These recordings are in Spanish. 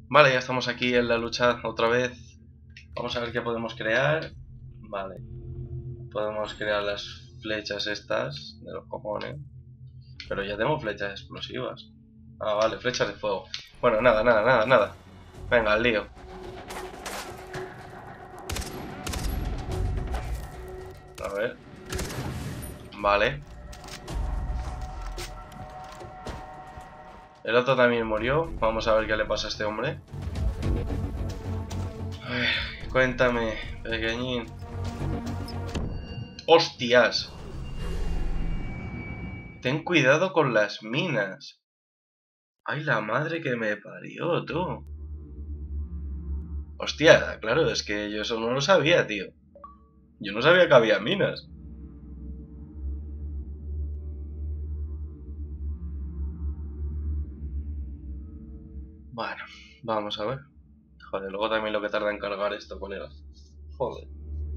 Vale, ya estamos aquí en la lucha otra vez. Vamos a ver qué podemos crear. Vale. Podemos crear las flechas estas de los cojones. Pero ya tengo flechas explosivas. Ah, vale, flechas de fuego. Bueno, nada. Venga, al lío. A ver. Vale. El otro también murió. Vamos a ver qué le pasa a este hombre. A ver, cuéntame, pequeñín. ¡Hostias! Ten cuidado con las minas. ¡Ay, la madre que me parió, tú! Hostia, claro, es que yo eso no lo sabía, tío. Yo no sabía que había minas. Bueno, vamos a ver. Joder, luego también lo que tarda en cargar esto, colega. Joder.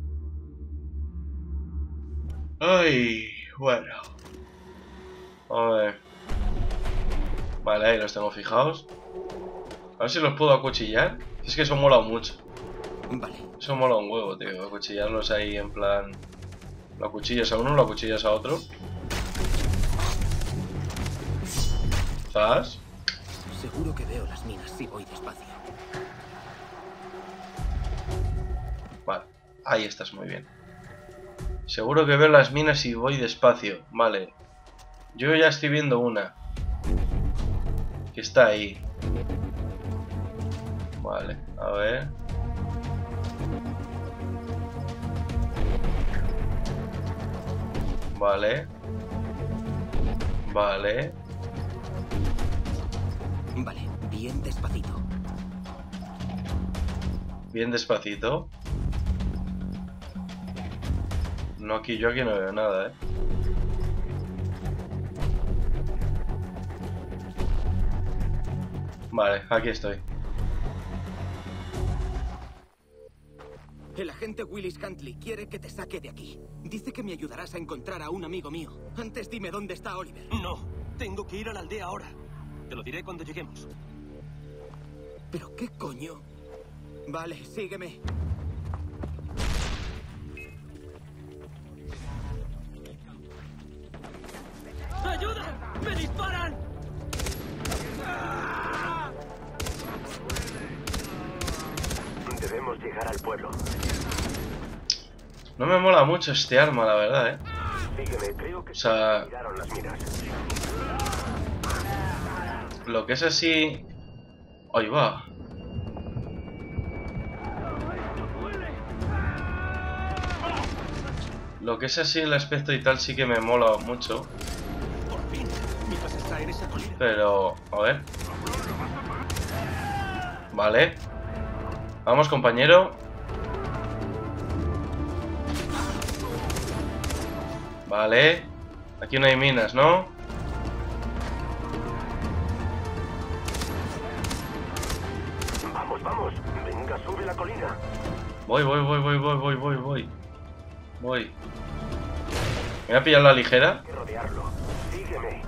Ay, bueno. A ver. Vale, ahí los tengo fijados. A ver si los puedo acuchillar. Es que eso mola mucho. Vale. Eso mola un huevo, tío. Acuchillarlos ahí en plan... Lo acuchillas a uno, lo acuchillas a otro. ¿Zas? Seguro que veo las minas si voy despacio. Vale, ahí estás muy bien. Seguro que veo las minas y voy despacio. Vale. Yo ya estoy viendo una. Que está ahí. Vale, a ver. Vale. Vale. Vale, bien despacito. Bien despacito. No, aquí yo aquí no veo nada, ¿eh? Vale, aquí estoy. El agente Willis Huntley quiere que te saque de aquí. Dice que me ayudarás a encontrar a un amigo mío. Antes dime dónde está Oliver. No, tengo que ir a la aldea ahora. Te lo diré cuando lleguemos. ¿Pero qué coño? Vale, sígueme. ¡Ayuda! ¡Me disparan! Debemos llegar al pueblo. No me mola mucho este arma, la verdad, ¿eh? Sígueme, creo que O sea... tiraron las minas. Lo que es así... Ahí va. Lo que es así el aspecto y tal sí que me mola mucho. Por fin, mientras está en esa colina. Pero... A ver. Vale. Vamos, compañero. Vale. Aquí no hay minas, ¿no? Vamos, vamos. Venga, sube la colina. Voy. Voy. Me voy a pillar la ligera. Hay que rodearlo. Sígueme.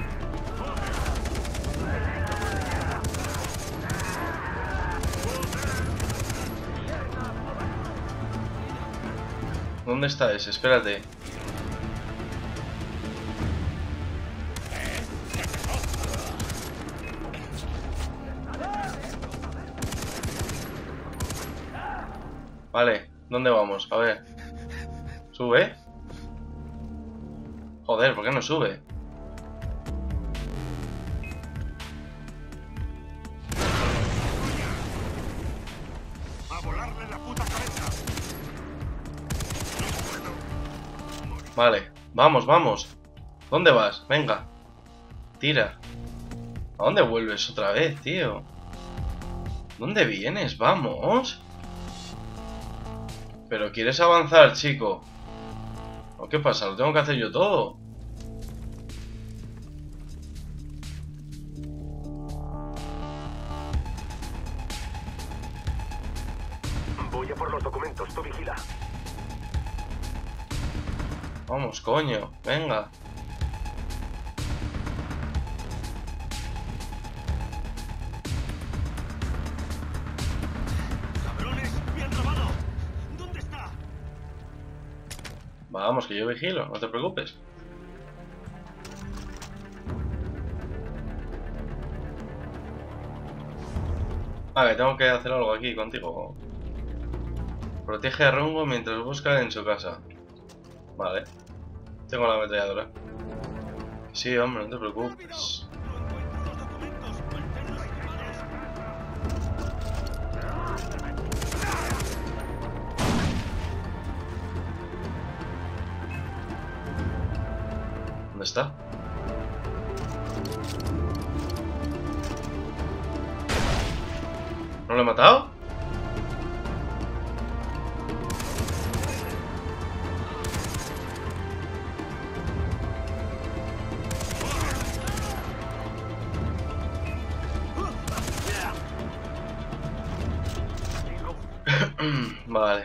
¿Dónde está ese? Espérate. Vale, ¿dónde vamos? A ver. ¿Sube? Joder, ¿por qué no sube? A volarle la puta cabeza. Vale, vamos. ¿Dónde vas? Venga. Tira. ¿A dónde vuelves otra vez, tío? ¿Dónde vienes? Vamos. ¿Pero quieres avanzar, chico? ¿O qué pasa? ¿Lo tengo que hacer yo todo? Voy a por los documentos, tú vigila. Vamos, coño. Venga. Vamos, que yo vigilo, no te preocupes. Ah, que tengo que hacer algo aquí contigo. Protege a Rongo mientras busca en su casa. Vale. Tengo la ametralladora. Sí, hombre, no te preocupes. ¿Dónde está? ¿No lo he matado? Vale.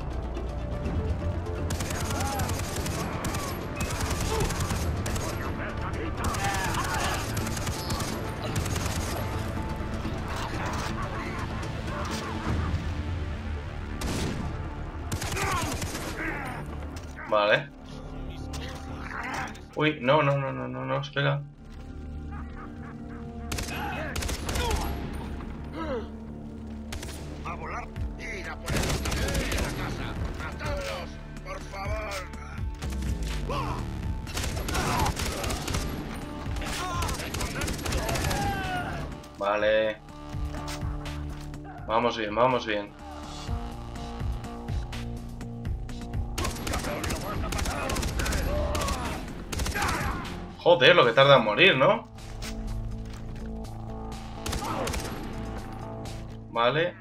Vale. Uy, no, espera. A volar. Ir a por ellos también a la casa. ¡Matadlos! ¡Por favor! Vale. Vamos bien, vamos bien. Joder, lo que tarda en morir, ¿no? Vale.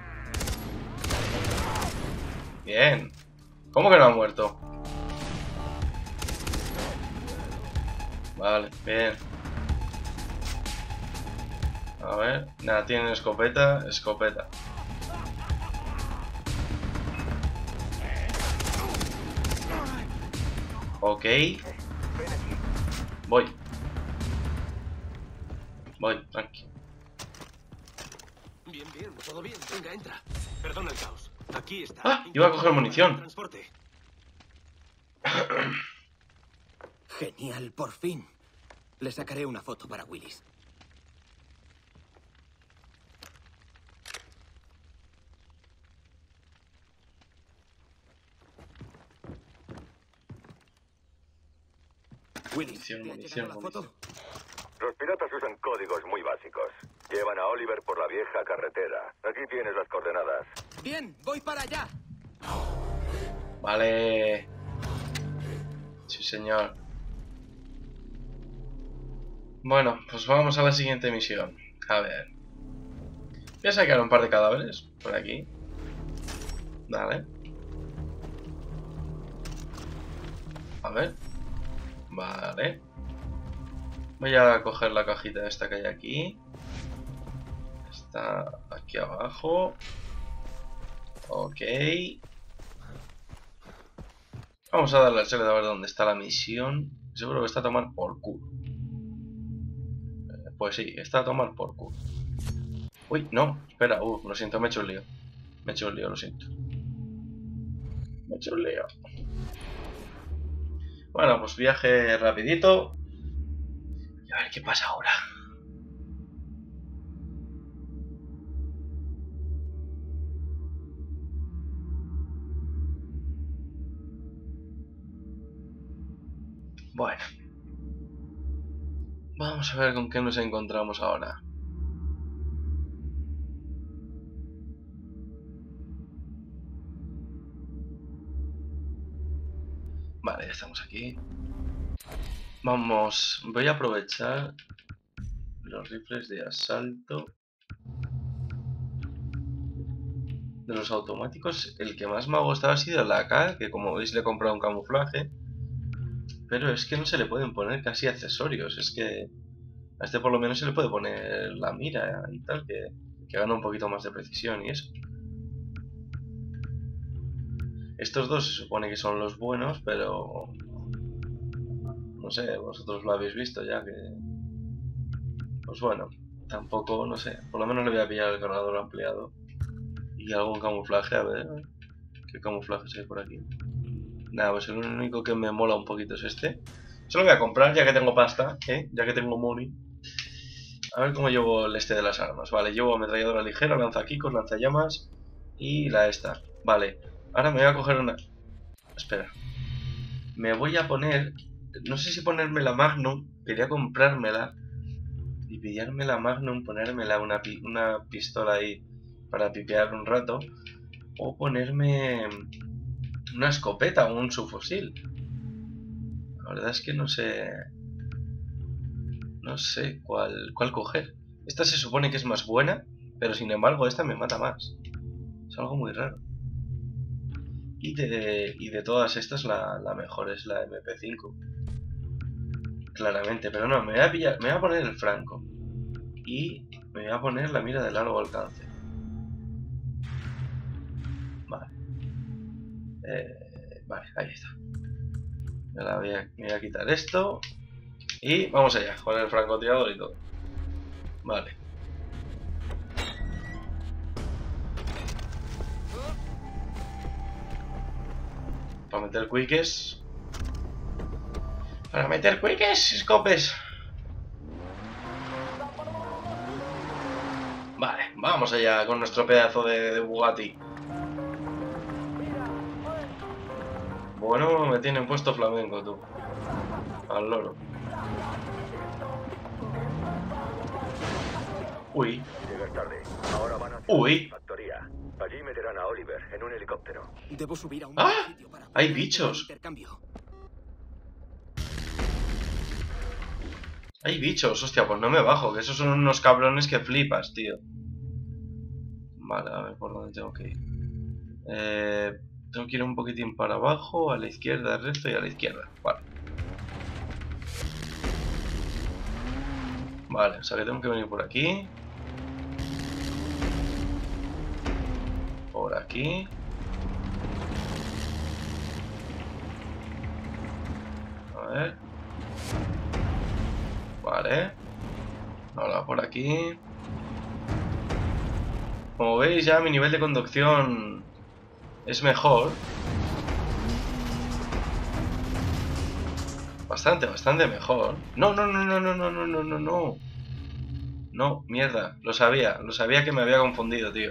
Bien. ¿Cómo que no ha muerto? Vale, bien. A ver. Nada, tienen escopeta, escopeta. Ok. Voy. Voy, tranqui. Bien, bien, todo bien. Venga, entra. Perdona el caos. Aquí está. ¡Ah! Iba a coger munición. Transporte. Genial, por fin. Le sacaré una foto para Willis. Willis, ¿te ha llegado la foto? Los piratas usan códigos muy básicos. Llevan a Oliver por la vieja carretera. Aquí tienes las coordenadas. Bien, voy para allá. Vale. Sí, señor. Bueno, pues vamos a la siguiente misión. A ver. Voy a sacar un par de cadáveres por aquí. Vale. A ver. Vale. Voy a coger la cajita esta que hay aquí. Está aquí abajo. Ok. Vamos a darle al select a ver dónde está la misión. Seguro que está a tomar por culo. Pues sí, está a tomar por culo. Uy, no, espera, lo siento, me he hecho un lío. Me he hecho un lío, lo siento. Me he hecho un lío. Bueno, pues viaje rapidito. Y a ver qué pasa ahora. Bueno. Vamos a ver con qué nos encontramos ahora. Vale, ya estamos aquí. Vamos, voy a aprovechar los rifles de asalto. De los automáticos, el que más me ha gustado ha sido la AK, que como veis le he comprado un camuflaje. Pero es que no se le pueden poner casi accesorios, es que a este por lo menos se le puede poner la mira y tal, que gana un poquito más de precisión y eso. Estos dos se supone que son los buenos, pero no sé, vosotros lo habéis visto ya que... Pues bueno, tampoco, no sé, por lo menos le voy a pillar el cargador ampliado. Y algún camuflaje, a ver, ¿qué camuflajes hay por aquí? Nada, pues el único que me mola un poquito es este. Se lo voy a comprar ya que tengo pasta, ya que tengo money. A ver cómo llevo el este de las armas. Vale, llevo ametralladora ligera, lanzaquicos, lanzallamas y la esta. Vale, ahora me voy a coger una... Espera. Me voy a poner... No sé si ponerme la Magnum. Quería comprármela y pillarme la Magnum, ponérmela una pistola ahí para pipear un rato. O ponerme una escopeta o un subfusil. La verdad es que no sé... No sé cuál coger. Esta se supone que es más buena, pero sin embargo esta me mata más. Es algo muy raro. Y de todas estas la mejor es la MP5. Claramente, pero no, me voy a poner el franco. Y me voy a poner la mira de largo alcance. Vale. Vale, ahí está. Me voy a quitar esto. Y vamos allá, con el francotirador y todo. Vale. Para meter quickes. Para meter quickes, escopes. Vale, vamos allá con nuestro pedazo de Bugatti. Bueno, me tienen puesto flamenco, tú. Al loro. Uy. Llegas tarde. Ahora van a Uy. factoría. Allí meterán a Oliver en un helicóptero. Debo subir a un ¡Ah! sitio para ¡Hay poder bichos! hacer el intercambio. Hay bichos, hostia, pues no me bajo, que esos son unos cabrones que flipas, tío. Vale, a ver por dónde tengo que ir. Tengo que ir un poquitín para abajo, a la izquierda, al resto y a la izquierda. Vale. Vale, o sea que tengo que venir por aquí. Por aquí. A ver. Vale. Ahora por aquí. Como veis ya mi nivel de conducción es mejor. Bastante mejor. No. No, mierda. Lo sabía que me había confundido, tío.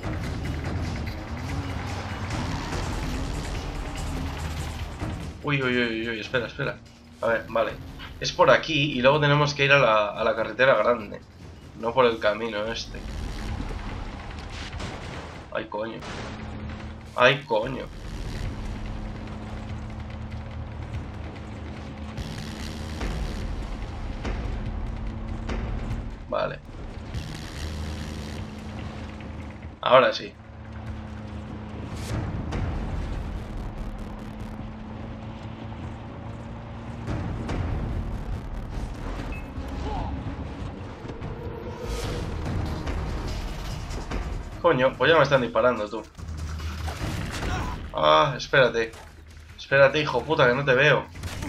Uy, espera. A ver, vale. Es por aquí y luego tenemos que ir a la carretera grande. No por el camino este. Ay, coño. Vale. Ahora sí. Coño, pues ya me están disparando, tú. Ah, espérate. Espérate, hijo puta, que no te veo.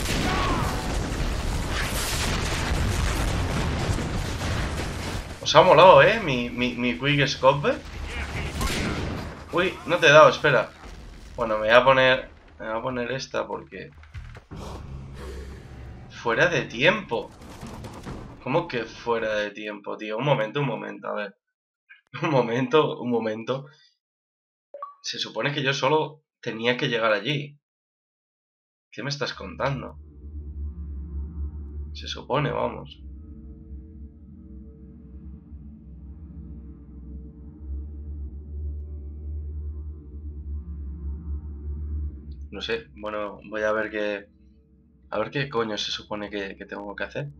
Os ha molado, mi quick scope. Uy, no te he dado, espera. Bueno, me voy a poner esta porque... Fuera de tiempo. ¿Cómo que fuera de tiempo, tío? Un momento, a ver. Un momento. Se supone que yo solo tenía que llegar allí. ¿Qué me estás contando? Se supone, vamos. No sé, bueno, voy a ver qué... A ver qué coño se supone que tengo que hacer.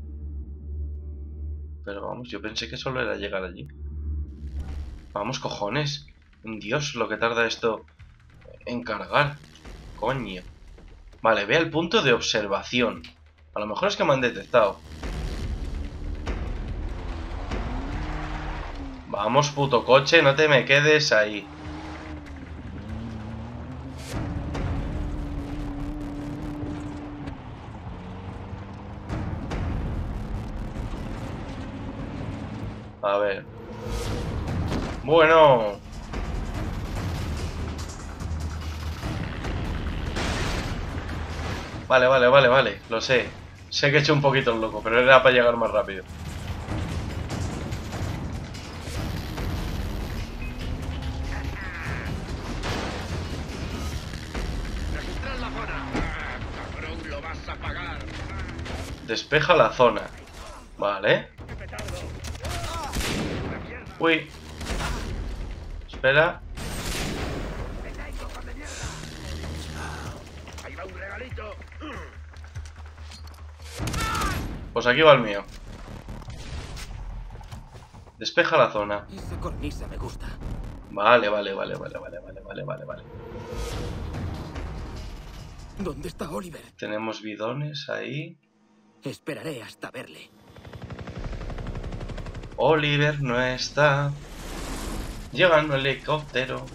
Pero vamos, yo pensé que solo era llegar allí. Vamos, cojones. Dios, lo que tarda esto en cargar. Coño. Vale, ve al punto de observación. A lo mejor es que me han detectado. Vamos, puto coche, no te me quedes ahí. A ver. Bueno. Vale, lo sé. Sé que he hecho un poquito el loco, pero era para llegar más rápido. Registrar la zona. Cabrón, lo vas a pagar. Despeja la zona. Vale. Uy. Espera. Ahí va un regalito. Pues aquí va el mío. Despeja la zona. Esa cornisa me gusta. Vale. ¿Dónde está Oliver? Tenemos bidones ahí. Esperaré hasta verle. Oliver no está. Llega un helicóptero.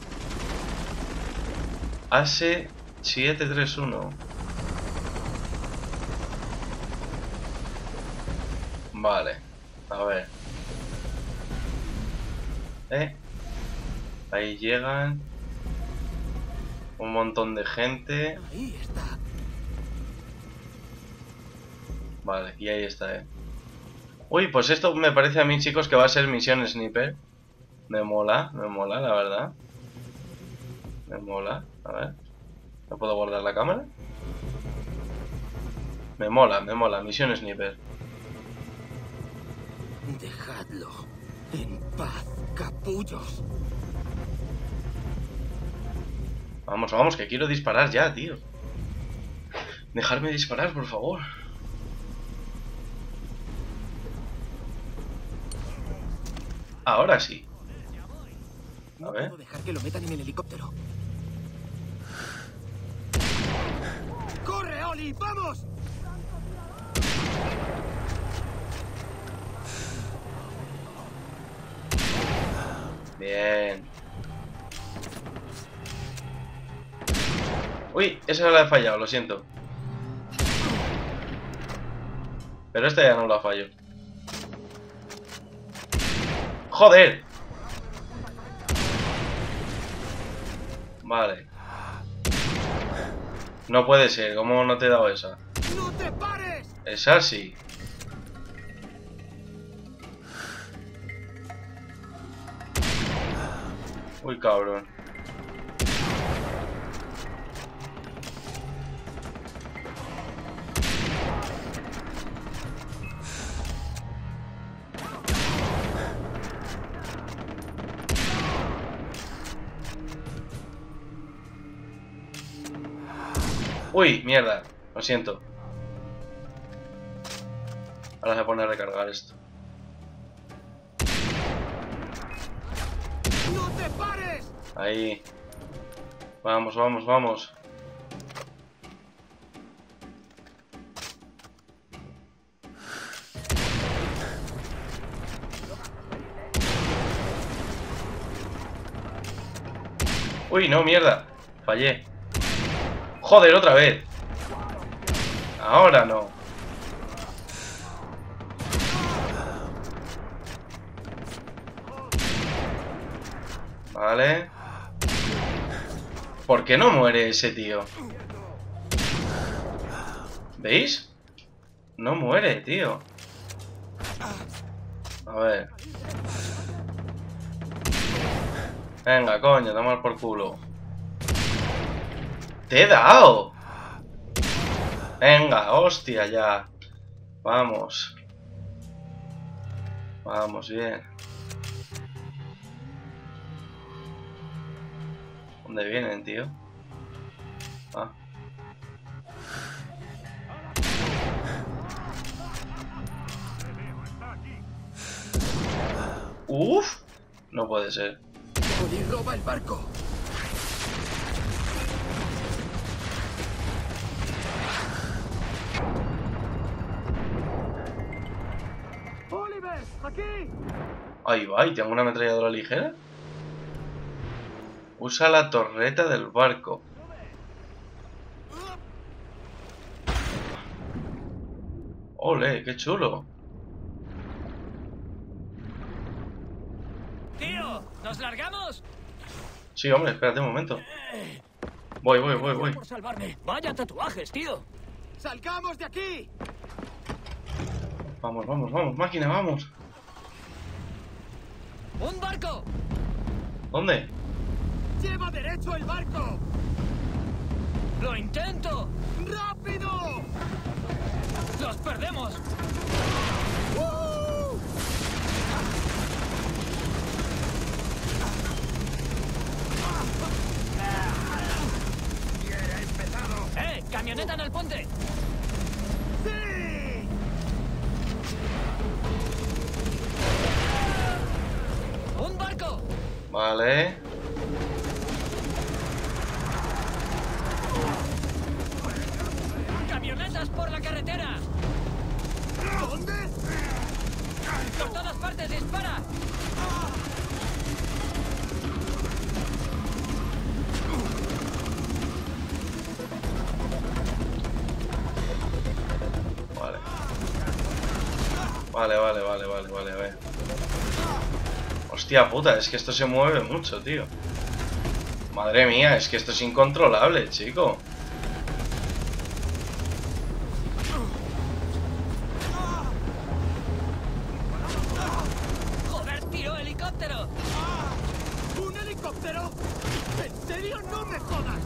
AS-731. Vale. A ver. Ahí llegan. Un montón de gente. Ahí está. Vale, y ahí está, Uy, pues esto me parece a mí, chicos, que va a ser misión sniper. Me mola, la verdad. Me mola. A ver. ¿No puedo guardar la cámara? Me mola, misión sniper. Dejadlo en paz, capullos. Vamos, que quiero disparar ya, tío. Dejarme disparar, por favor. Ahora sí. No A ver. puedo dejar que lo metan en el helicóptero. ¡Corre, Oli! ¡Vamos! Bien. Uy, esa la he fallado, lo siento. Pero esta ya no la fallo. ¡Joder! Vale. No puede ser, ¿cómo no te he dado esa? ¡No te pares! Esa sí. Uy, cabrón. Uy, mierda. Lo siento. Ahora se pone a recargar esto. ¡No te pares! Ahí. Vamos. Uy, no, mierda. Fallé. Joder, otra vez. Ahora no. Vale. ¿Por qué no muere ese tío? ¿Veis? No muere, tío. A ver. Venga, coño, toma por culo. ¡Te he dado! Venga, hostia, ya. Vamos. Vamos, bien. ¿Dónde vienen, tío? Ah. Uf. No puede ser. Oli roba el barco. ¡Oliver! ¡Aquí! Ahí va, y tengo una ametralladora ligera. Usa la torreta del barco. Ole, qué chulo. ¡Tío! ¿Nos largamos? Sí, hombre, espérate un momento. Voy. Por salvarme. Vaya tatuajes, tío. ¡Salgamos de aquí! Vamos, vamos, vamos, máquina, vamos. ¡Un barco! ¿Dónde? ¡Lleva derecho el barco! ¡Lo intento! ¡Rápido! ¡Los perdemos! ¡Camioneta en el puente! ¡Sí! ¡Un barco! Vale. ¡Camionetas por la carretera! ¿Dónde? ¡Por todas partes, dispara! Vale, a ver. Hostia puta, es que esto se mueve mucho, tío. Madre mía, es que esto es incontrolable, chico. ¡Joder, tío, helicóptero! ¿Un helicóptero? ¿En serio? ¡No me jodas!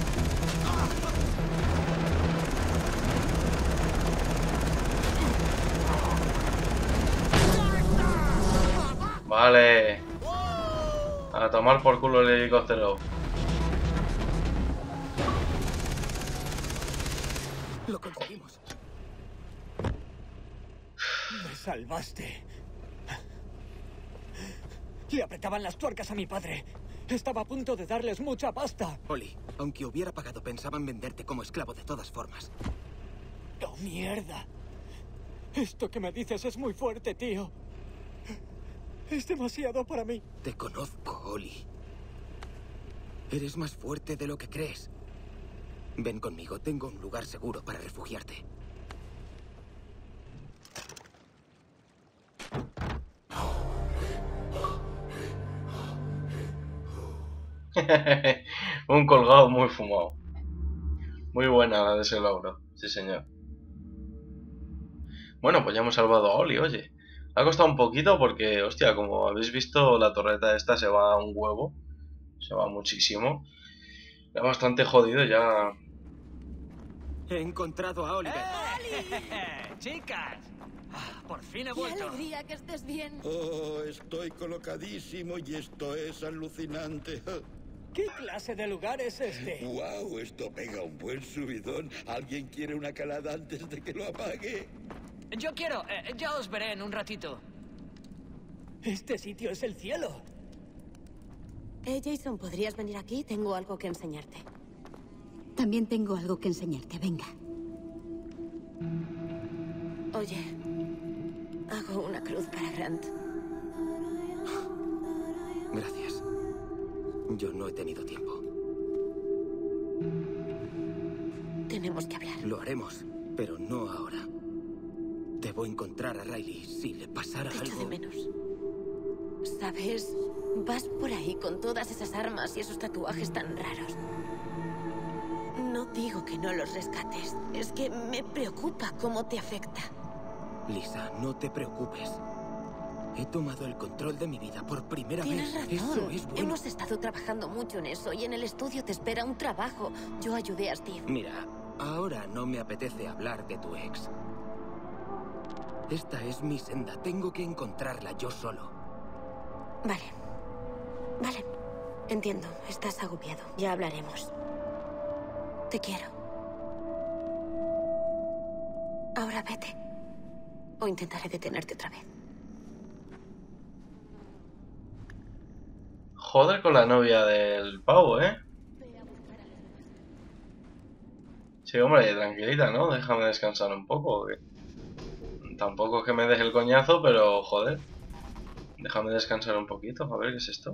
Vale. A tomar por culo el helicóptero. Lo conseguimos. Me salvaste. Le apretaban las tuercas a mi padre. Estaba a punto de darles mucha pasta. Oli, aunque hubiera pagado, pensaban venderte como esclavo de todas formas. ¡Oh, mierda! Esto que me dices es muy fuerte, tío. Es demasiado para mí. Te conozco, Oli. Eres más fuerte de lo que crees. Ven conmigo, tengo un lugar seguro para refugiarte. Un colgado muy fumado. Muy buena la de ese logro. Sí, señor. Bueno, pues ya hemos salvado a Oli, oye. Ha costado un poquito porque, hostia, como habéis visto, la torreta esta se va a un huevo. Se va muchísimo. Ya bastante jodido, ya... He encontrado a Oliver. ¡Chicas! Ah, por fin he ¡Qué vuelto. alegría que estés bien! Oh, estoy colocadísimo y esto es alucinante. ¿Qué clase de lugar es este? ¡Wow! Esto pega un buen subidón. ¿Alguien quiere una calada antes de que lo apague? Yo quiero. Ya os veré en un ratito. Este sitio es el cielo. Jason, ¿podrías venir aquí? Tengo algo que enseñarte. También tengo algo que enseñarte, venga. Oye, hago una cruz para Grant. Gracias. Yo no he tenido tiempo. Tenemos que hablar. Lo haremos, pero no ahora. Debo encontrar a Riley. Si le pasara Te echo algo... de menos. ¿Sabes? Vas por ahí con todas esas armas y esos tatuajes tan raros. No digo que no los rescates. Es que me preocupa cómo te afecta. Lisa, no te preocupes. He tomado el control de mi vida por primera Tienes vez. razón. Eso es bueno. Hemos estado trabajando mucho en eso y en el estudio te espera un trabajo. Yo ayudé a Steve. Mira, ahora no me apetece hablar de tu ex. Esta es mi senda. Tengo que encontrarla yo solo. Vale. Vale. Entiendo. Estás agobiado. Ya hablaremos. Te quiero. Ahora vete. O intentaré detenerte otra vez. Joder con la novia del pavo, ¿eh? Sí, hombre, tranquilita, ¿no? Déjame descansar un poco. Que... Tampoco es que me deje el coñazo, pero joder. Déjame descansar un poquito. A ver, ¿qué es esto?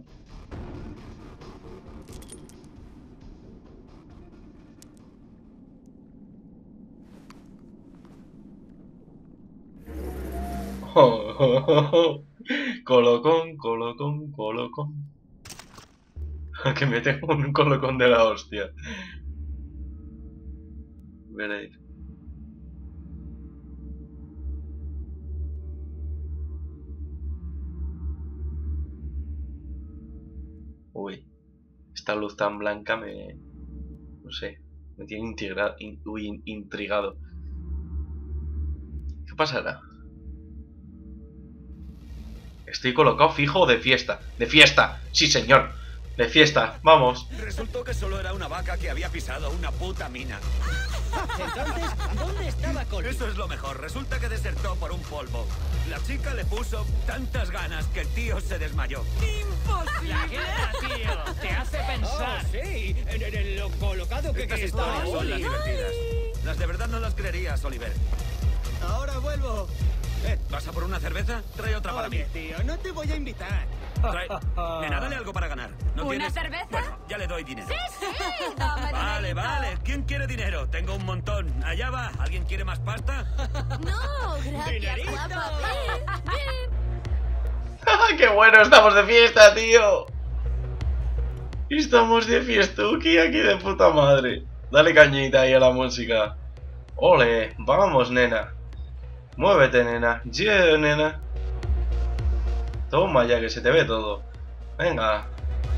Colocón, colocón, colocón. Que me tengo un colocón de la hostia. Veréis. Uy, esta luz tan blanca no sé, me tiene intrigado. ¿Qué pasará? Estoy colocado fijo de fiesta. ¡De fiesta! ¡Sí, señor! ¡De fiesta! ¡Vamos! Resultó que solo era una vaca que había pisado una puta mina. Entonces, ¿dónde estaba Colby? Eso es lo mejor. Resulta que desertó por un polvo. La chica le puso tantas ganas que el tío se desmayó. ¡Imposible! La guerra, tío, te hace pensar. Oh, sí, en lo colocado que Estas está. historias son las Oli. divertidas. Las de verdad no las creerías, Oliver. Ahora vuelvo. ¿Vas a por una cerveza? Trae otra para mí. Oye, tío, no te voy a invitar. Trae... Nena, dale algo para ganar. ¿No ¿Una tienes? cerveza? Bueno, ya le doy dinero. Sí, toma Vale, dinerito. vale. ¿Quién quiere dinero? Tengo un montón. Allá va. ¿Alguien quiere más pasta? No, gracias, Dinerito. guapa. Ven, ven. ¡Qué bueno! ¡Estamos de fiesta, tío! Estamos de fiestuki aquí de puta madre. Dale cañita ahí a la música. ¡Ole! ¡Vamos, nena! ¡Muévete, nena! ¡Yeah, nena! Toma ya, que se te ve todo. Venga.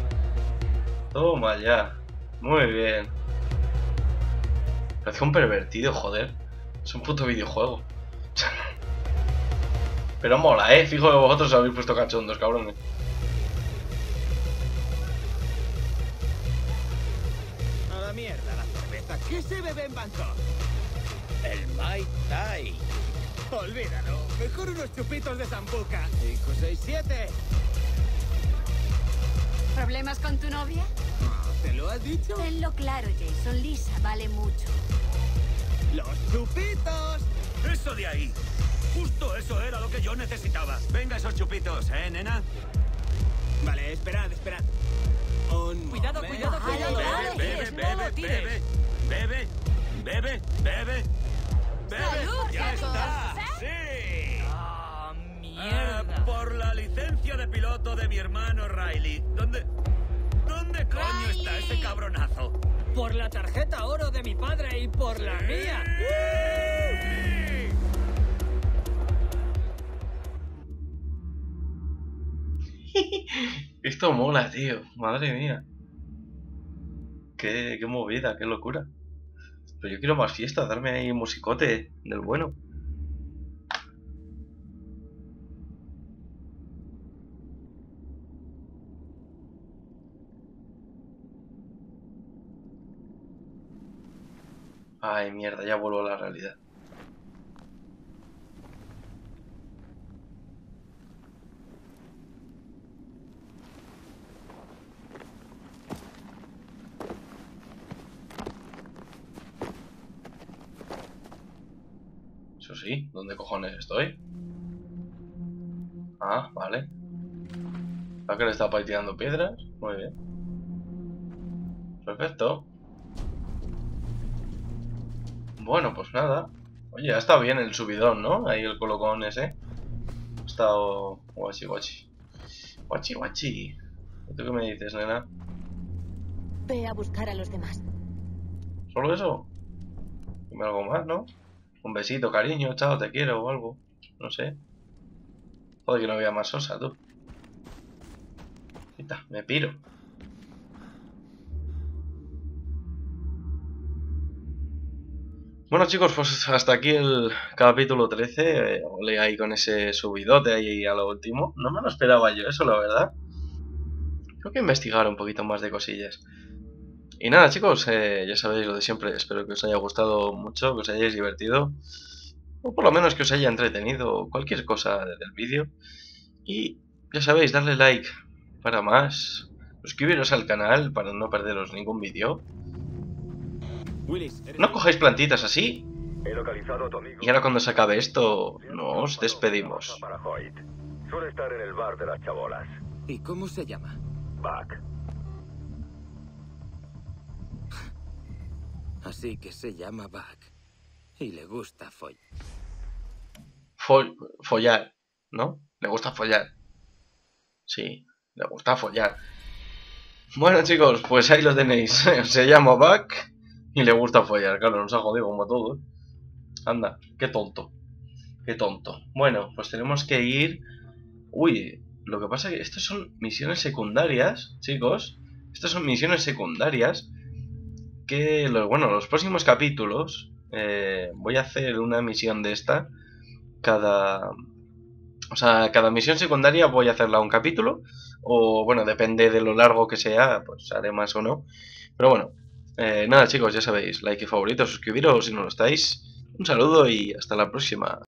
Toma ya. Muy bien. Parece un pervertido, joder. Es un puto videojuego. Pero mola, fijo que vosotros os habéis puesto cachondos, cabrones. A la mierda la cerveza. ¿Qué se bebe en Bangkok? El Mai Tai. Olvídalo. Mejor unos chupitos de Sambuca. 5, 6, 7. ¿Problemas con tu novia? ¿Te lo has dicho? Tenlo claro, Jason. Lisa vale mucho. ¡Los chupitos! ¡Eso de ahí! Justo eso era lo que yo necesitaba. Venga esos chupitos, nena. Vale, esperad. Cuidado, momento. cuidado, cuidado. Bebe, No lo tires. bebe. Salud, ¡Ya chicos. está! ¡Sí! ¡Ah, mierda! Por la licencia de piloto de mi hermano Riley. ¿Dónde coño está ese cabronazo? Por la tarjeta oro de mi padre y por la mía. Esto mola, tío. Madre mía. Qué movida, qué locura. Pero yo quiero más fiesta, darme ahí musicote del bueno. Ay, mierda, ya vuelvo a la realidad. Eso sí, ¿dónde cojones estoy? Ah, vale. ¿A qué le está tirando piedras? Muy bien. Perfecto. Bueno, pues nada. Oye, ha estado bien el subidón, ¿no? Ahí el colocón ese. Ha estado guachi guachi. Guachi guachi. ¿Y tú qué me dices, nena? Ve a buscar a los demás. ¿Solo eso? Dime algo más, ¿no? Un besito, cariño, chao, te quiero o algo. No sé. Joder, que no había más sosa, tú. Quita, me piro. Bueno, chicos, pues hasta aquí el capítulo 13. Ole ahí con ese subidote ahí a lo último. No me lo esperaba yo eso, la verdad. Tengo que investigar un poquito más de cosillas. Y nada, chicos, ya sabéis lo de siempre. Espero que os haya gustado mucho, que os hayáis divertido. O por lo menos que os haya entretenido cualquier cosa del vídeo. Y ya sabéis, darle like para más. Suscribiros al canal para no perderos ningún vídeo. Willis, No cojáis plantitas así. He localizado a tu amigo. Y ahora cuando se acabe esto, nos despedimos. Para Hoyt. Suele estar en el bar de las chabolas. ¿Y cómo se llama? Buck. Así que se llama Buck. Y le gusta follar. Follar, ¿no? Le gusta follar. Sí, le gusta follar. Bueno, chicos, pues ahí lo tenéis. Se llama Buck y le gusta follar. Claro, nos ha jodido como todo. Anda, qué tonto. Qué tonto. Bueno, pues tenemos que ir... Uy, Lo que pasa es que estas son misiones secundarias, chicos. Estas son misiones secundarias que, los próximos capítulos voy a hacer una misión de esta. Cada misión secundaria voy a hacerla un capítulo. O bueno, depende de lo largo que sea, pues haré más o no. Pero bueno, nada chicos, ya sabéis, like y favorito, suscribiros si no lo estáis. Un saludo y hasta la próxima.